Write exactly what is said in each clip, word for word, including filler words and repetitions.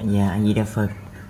Dạ A Di Đà Phật.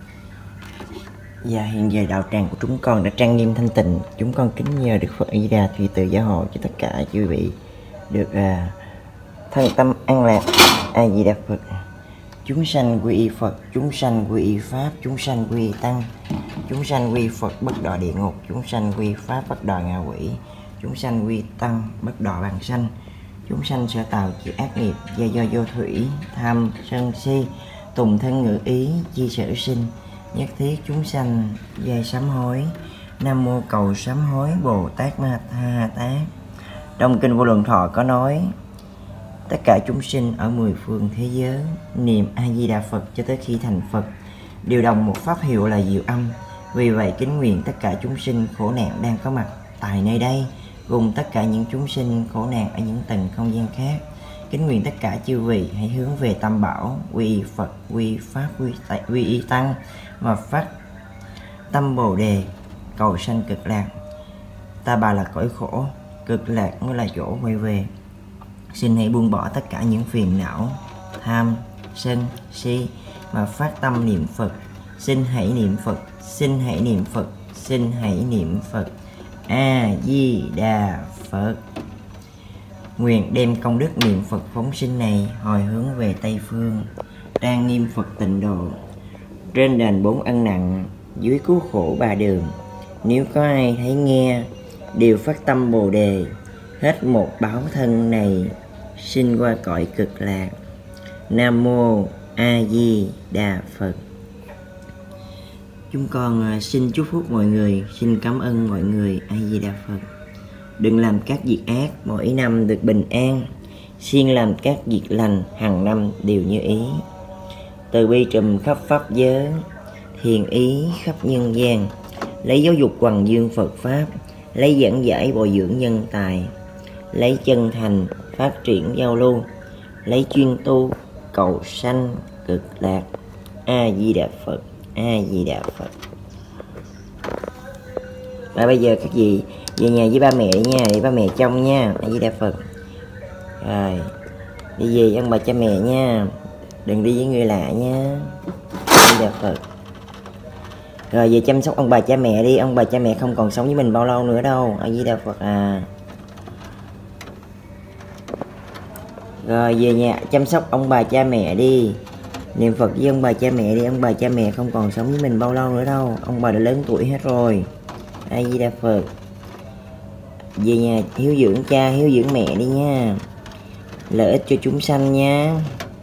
Dạ hiện giờ đạo tràng của chúng con đã trang nghiêm thanh tịnh. Chúng con kính nhờ Đức Phật A Di Đà tùy từ gia hộ cho tất cả chư vị được à, thân tâm an lạc. A Di Đà Phật. Chúng sanh quy y Phật, chúng sanh quy y Pháp, chúng sanh quy y Tăng, chúng sanh quy Phật bất đọa địa ngục, chúng sanh quy Pháp bất đọa ngạ quỷ, chúng sanh quy Tăng bất đọa vàng sanh, chúng sanh sở tạo chịu ác nghiệp do do vô thủy, tham sân si, tùng thân ngữ ý, chi sở sinh, nhất thiết chúng sanh giai sám hối. Nam mô cầu sám hối Bồ Tát Ma Ha Tát. Trong kinh Vô Lượng Thọ có nói tất cả chúng sinh ở mười phương thế giới niệm A Di Đà Phật cho tới khi thành Phật đều đồng một pháp hiệu là diệu âm. Vì vậy kính nguyện tất cả chúng sinh khổ nạn đang có mặt tại nơi đây, gồm tất cả những chúng sinh khổ nạn ở những tầng không gian khác, kính nguyện tất cả chư vị hãy hướng về Tam Bảo, quy y Phật, quy y Pháp, quy, quy y Tăng và phát tâm Bồ Đề cầu sanh cực lạc. Ta bà là cõi khổ, cực lạc mới là chỗ quay về. Xin hãy buông bỏ tất cả những phiền não, tham, sân, si mà phát tâm niệm Phật. Xin hãy niệm Phật, xin hãy niệm Phật, xin hãy niệm Phật. A Di Đà Phật. Nguyện đem công đức niệm Phật phóng sinh này hồi hướng về Tây Phương, trang nghiêm Phật tịnh độ, trên đền bốn ân nặng, dưới cứu khổ ba đường. Nếu có ai thấy nghe đều phát tâm Bồ Đề, hết một báo thân này sinh qua cõi cực lạc. Nam mô A Di Đà Phật. Chúng con xin chúc phúc mọi người, xin cảm ơn mọi người. A Di Đà Phật. Đừng làm các việc ác, mỗi năm được bình an, siêng làm các việc lành, hàng năm đều như ý. Từ bi trùm khắp pháp giới, thiện ý khắp nhân gian, lấy giáo dục hoằng dương Phật Pháp, lấy giảng giải bồi dưỡng nhân tài, lấy chân thành phát triển giao lưu, lấy chuyên tu cầu sanh cực lạc. A Di Đà Phật. A Di Đà Phật. Và bây giờ các dì về nhà với ba mẹ đi nha, để ba mẹ trông nha. A Di Đà Phật. Rồi đi về ông bà cha mẹ nha, đừng đi với người lạ nha. A Di Đà Phật. Rồi về chăm sóc ông bà cha mẹ đi, ông bà cha mẹ không còn sống với mình bao lâu nữa đâu. A Di Đà Phật à. Rồi về nhà chăm sóc ông bà cha mẹ đi, niệm Phật với ông bà cha mẹ đi, ông bà cha mẹ không còn sống với mình bao lâu nữa đâu, ông bà đã lớn tuổi hết rồi. A Di Đà Phật. Về nhà hiếu dưỡng cha, hiếu dưỡng mẹ đi nha, lợi ích cho chúng sanh nha,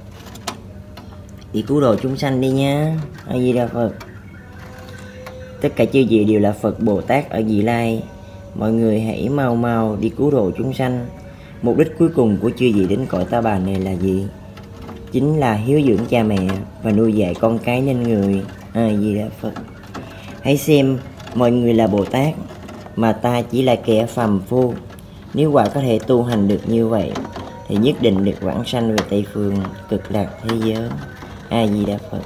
đi cứu độ chúng sanh đi nha. A Di Đà Phật. Tất cả chư vị đều là Phật Bồ Tát ở vị lai, mọi người hãy mau mau đi cứu độ chúng sanh. Mục đích cuối cùng của chư vị đến cõi ta bà này là gì? Chính là hiếu dưỡng cha mẹ và nuôi dạy con cái nên người. A Di Đà Phật. Hãy xem mọi người là Bồ Tát mà ta chỉ là kẻ phàm phu. Nếu quả có thể tu hành được như vậy thì nhất định được vãng sanh về Tây Phương cực lạc thế giới. A Di Đà Phật.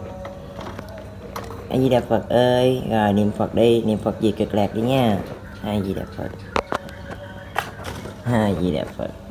A Di Đà Phật ơi. Rồi niệm Phật đi, niệm Phật về cực lạc đi nha. A Di Đà Phật. A Di Đà Phật.